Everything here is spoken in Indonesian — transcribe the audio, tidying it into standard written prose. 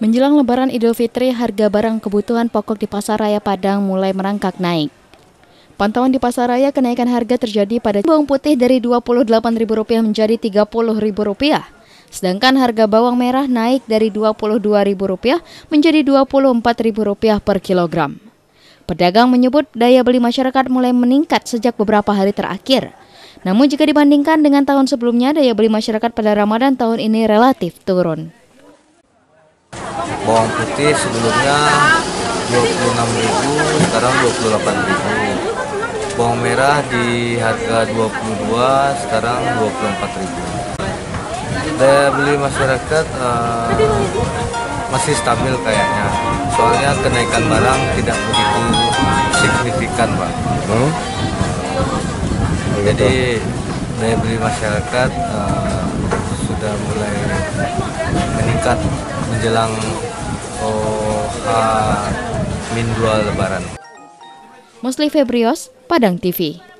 Menjelang Lebaran Idul Fitri, harga barang kebutuhan pokok di Pasar Raya Padang mulai merangkak naik. Pantauan di Pasar Raya, kenaikan harga terjadi pada bawang putih dari Rp28.000 menjadi Rp30.000. Sedangkan harga bawang merah naik dari Rp22.000 menjadi Rp24.000 per kilogram. Pedagang menyebut daya beli masyarakat mulai meningkat sejak beberapa hari terakhir. Namun jika dibandingkan dengan tahun sebelumnya, daya beli masyarakat pada Ramadan tahun ini relatif turun. Bawang putih sebelumnya Rp26.000, sekarang Rp28.000. Bawang merah di harga Rp22, sekarang Rp24.000. Daya beli masyarakat masih stabil kayaknya. Soalnya kenaikan barang tidak begitu signifikan, Pak. Jadi daya beli masyarakat sudah mulai meningkat menjelang H-2 Lebaran. Musli Febrios, Padang TV.